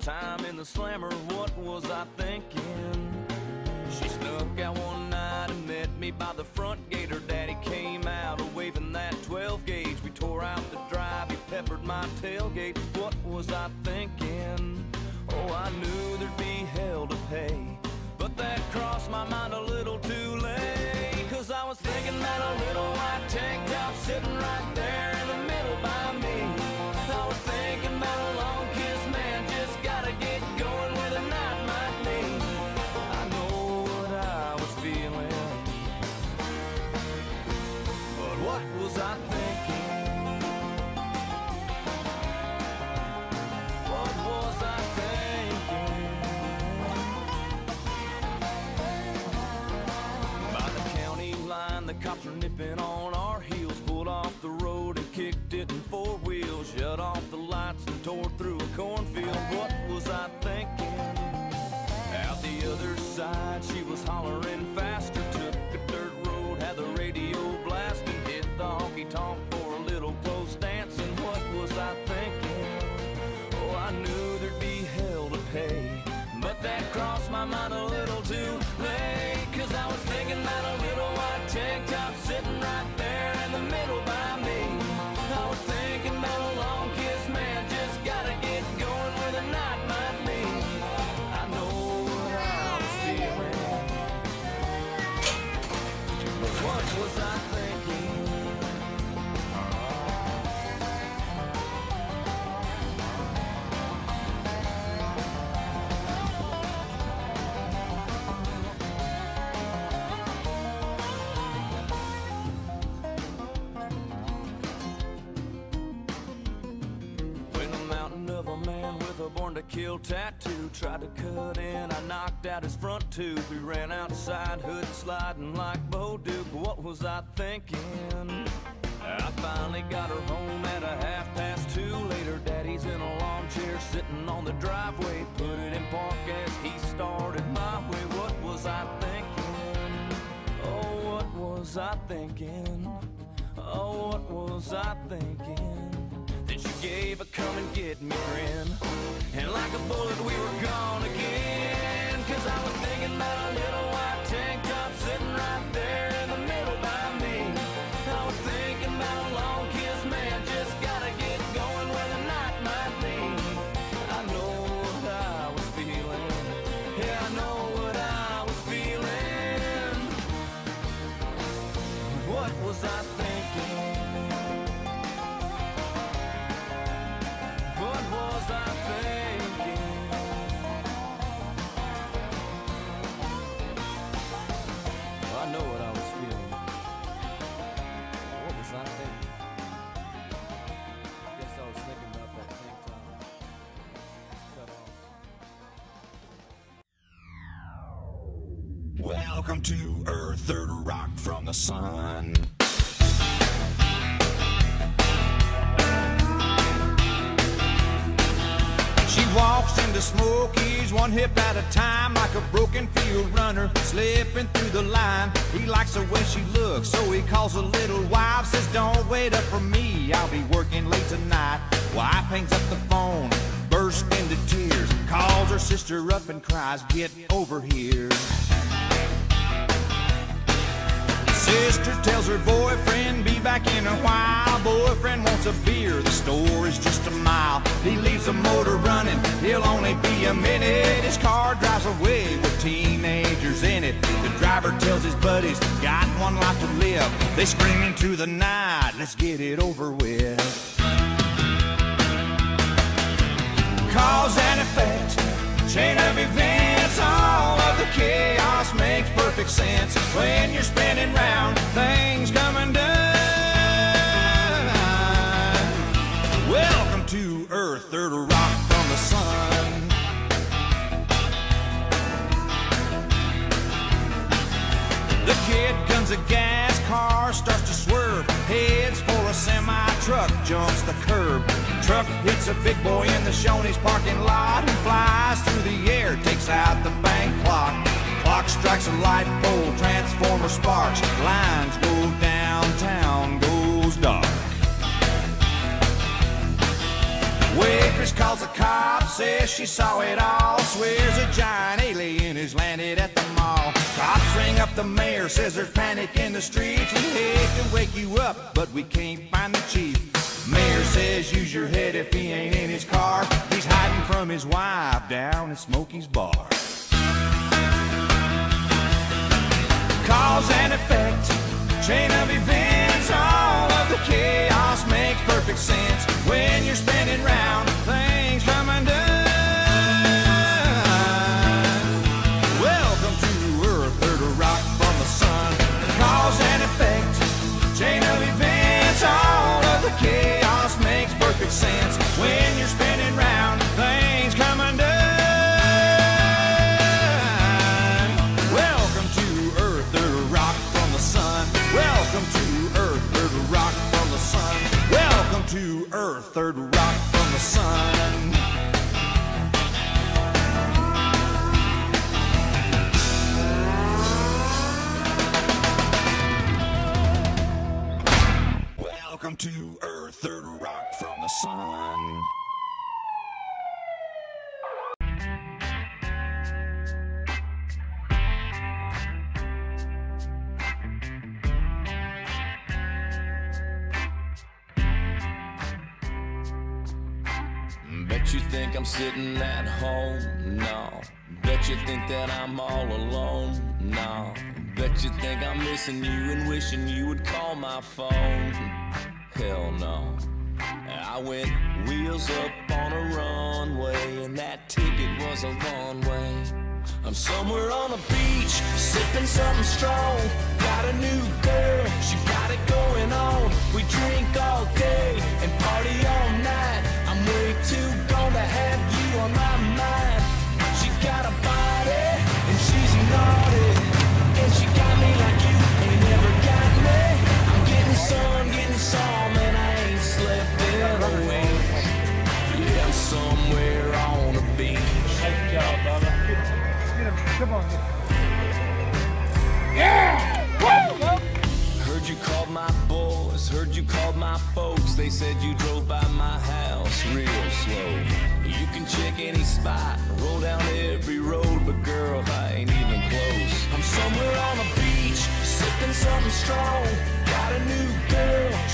time in the slammer, what was I thinking? She snuck out one night and met me by the front gate. Her daddy came out waving that 12 gauge. We tore out the drive, he peppered my tailgate. What was I thinking? Oh, I knew there'd be hell to pay, but that crossed my mind a little too late. Cause I was thinking that a little white tank top sitting right there in the middle by me. I was thinking about a long kiss man, just gotta get going where the night might lead. I know what I was feeling, but what was I thinking? What was I thinking? By the county line, the cops were nipping on our heels, pulled off the road and kicked it in four wheels, shut off the lights and tore through a cornfield. What was I thinking? Out the other side, she was hollering faster, took a dirt road, had the radio blasting, hit the honky-tonk for a little close dancing. What was I thinking? Oh, I knew there'd be hell to pay, but that crossed my mind a little too late. Cause I was thinking that a little white tank top sitting right there in the middle by me. I was thinking about a long kiss man, just gotta get going where the night might lead. I know what I was feeling, but what was I thinking? When a mountain of a man with a born to kill tattoo tried to cut in, I knocked out his front tooth. We ran outside, hood sliding like Bo Duke. What was I thinking? I finally got her home at 2:30. Later, daddy's in a lawn chair sitting on the driveway, put it in park as he started my way. What was I thinking? Oh, what was I thinking? Oh, what was I thinking? Then she gave a come and get me grin, and like a bullet we were gone again. Cause I was thinking about a little white tank top sitting right there in the middle by me. I was thinking about a long kiss man, just gotta get going where the night might lead. I know what I was feeling, yeah, I know what I was feeling. What was I thinking? What was I thinking? I know what I was feeling. What was I thinking? Guess I was thinking about that tank top. Cut off. Welcome to Earth, or to rock from the sun. She walks into Smokies one hip at a time, like a broken field runner slipping through the line. He likes the way she looks, so he calls a little wife, says don't wait up for me, I'll be working late tonight. Wife hangs up the phone, bursts into tears, calls her sister up and cries, get over here. Sister tells her boyfriend be back in a while. Boyfriend wants a beer, the store is just a mile. He leaves the motor running, he'll only be a minute. His car drives away with teenagers in it. The driver tells his buddies, got one life to live. They scream into the night, let's get it over with. Cause and effect, chain of events, all of the chaos makes perfect sense when you're spinning round, things come undone. Welcome to Earth, or to rock from the sun. The kid guns a gas, car starts to swerve, heads for a semi-truck, jumps the curb. Truck hits a big boy in the Shoney's parking lot and flies through the air, takes out the bank clock. Clock strikes a light pole, transformer sparks, lines go downtown, goes dark. Waitress calls the cops, says she saw it all. Swears a giant alien has landed at the mall. Cops ring up the mayor, says there's panic in the streets. We hate to wake you up, but we can't find the chief. Mayor says use your head if he ain't in his car. He's hiding from his wife down at Smokey's bar. Cause and effect, chain of events, all of the chaos makes perfect sense. When you're spinning round, things come undone. Welcome to Earth, or to rock from the sun. Cause and effect, chain of events, all of the chaos makes perfect sense. When you're spinning round, things come undone. Welcome to Earth, or to rock from the sun. Welcome to Earth, or to rock from the sun. Welcome to Earth, third rock from the sun. Welcome to Earth, third rock from the sun. Bet you think I'm sitting at home? No. Bet you think that I'm all alone? No. Bet you think I'm missing you and wishing you would call my phone? Hell no. I went wheels up on a runway, and that ticket was a long way. I'm somewhere on a beach, sipping something strong. Got a new girl, she got it going on. We drink all day and party all night. I'm way too gone to have you on my mind. She got a body and she's naughty, and she got me like you ain't never got me. I'm getting some, and I ain't slept in a week. Yeah, I'm somewhere on a beach. Nice job, brother. Get him. Come on. Yeah! Woo! Heard you called my boys, heard you called my folks. They said you drove by my house real slow. You can check any spot, roll down every road, but girl, I ain't even close. I'm somewhere on a beach, sipping something strong. Got a new girl,